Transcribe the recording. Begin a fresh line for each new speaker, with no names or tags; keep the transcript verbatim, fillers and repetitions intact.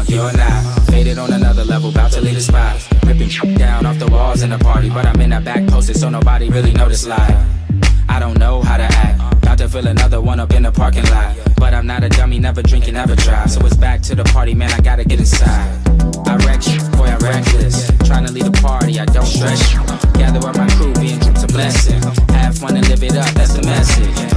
You're not faded on another level, about to leave the spot. Ripping down off the walls in the party, but I'm in the back posted so nobody really noticed live. I don't know how to act, about to fill another one up in the parking lot. But I'm not a dummy, never drinking, never drive. So it's back to the party, man, I gotta get inside. I wreck shit, boy, I reckless. Trying to lead a party, I don't stress. Gather up my crew, being troops a blessing. Have fun and live it up, that's the message.